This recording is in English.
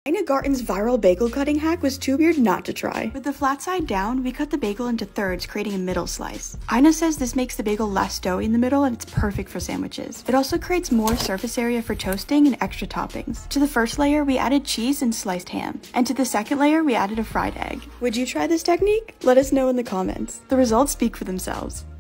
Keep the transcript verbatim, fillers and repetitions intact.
Ina Garten's viral bagel cutting hack was too weird not to try. With the flat side down, we cut the bagel into thirds, creating a middle slice. Ina says this makes the bagel less doughy in the middle and it's perfect for sandwiches. It also creates more surface area for toasting and extra toppings. To the first layer, we added cheese and sliced ham. And to the second layer, we added a fried egg. Would you try this technique? Let us know in the comments. The results speak for themselves.